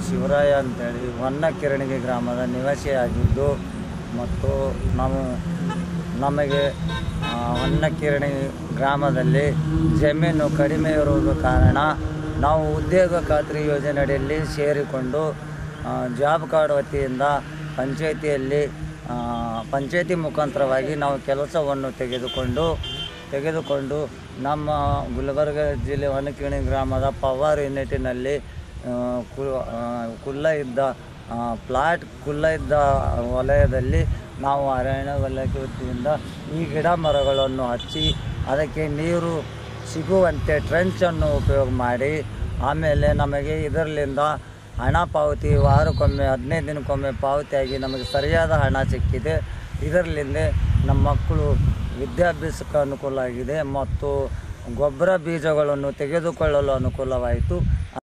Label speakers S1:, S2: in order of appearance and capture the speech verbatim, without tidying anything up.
S1: ಶಿವರಾಯ ಅಂತೇಳಿ ಹೊನ್ನ ಕಿರಣಗಿ ಗ್ರಾಮದ ನಿವಾಸಿಯಾಗಿದ್ದು ಮತ್ತು ನಾವು ನಮಗೆ ಹೊನ್ನ ಕಿರಣಗಿ ಗ್ರಾಮದಲ್ಲಿ ಜಮೀನು ಕಡಿಮೆ ಇರುವುದು ಕಾರಣ ನಾವು ಉದ್ಯೋಗ ಖಾತ್ರಿ ಯೋಜನೆಯಲ್ಲಿ ಸೇರಿಕೊಂಡು ಜಾಬ್ ಕಾರ್ಡ್ ವತಿಯಿಂದ ಪಂಚಾಯಿತಿಯಲ್ಲಿ ಪಂಚಾಯಿತಿ ಮುಖಾಂತರವಾಗಿ ನಾವು ಕೆಲಸವನ್ನು ತೆಗೆದುಕೊಂಡು ತೆಗೆದುಕೊಂಡು ನಮ್ಮ ಗುಲ್ಬರ್ಗ ಜಿಲ್ಲೆ ಹೊನ್ನಕಿರಣಿ ಗ್ರಾಮದ ಪವರ್ ಯೂನಿಟಿನಲ್ಲಿ ಕುಲ್ಲ ಇದ್ದ ಪ್ಲಾಟ್ ಕುಲ್ಲ ಇದ್ದ ವಲಯದಲ್ಲಿ ನಾವು ಅರಣ್ಯ ಇಲಾಖೆ ವತಿಯಿಂದ ಈ ಗಿಡ ಮರಗಳನ್ನು ಹಚ್ಚಿ ಅದಕ್ಕೆ ನೀರು ಸಿಗುವಂತೆ ಟ್ರೆಂಚನ್ನು ಉಪಯೋಗ ಮಾಡಿ ಆಮೇಲೆ ನಮಗೆ ಇದರಲ್ಲಿಂದ ಹಣ ಪಾವತಿ ವಾರಕ್ಕೊಮ್ಮೆ ಹದಿನೈದು ದಿನಕ್ಕೊಮ್ಮೆ ಪಾವತಿಯಾಗಿ ನಮಗೆ ಸರಿಯಾದ ಹಣ ಸಿಕ್ಕಿದೆ. ಇದರಲ್ಲಿಂದ ನಮ್ಮ ಮಕ್ಕಳು ವಿದ್ಯಾಭ್ಯಾಸಕ್ಕೆ ಅನುಕೂಲ ಆಗಿದೆ ಮತ್ತು ಗೊಬ್ಬರ ಬೀಜಗಳನ್ನು ತೆಗೆದುಕೊಳ್ಳಲು ಅನುಕೂಲವಾಯಿತು.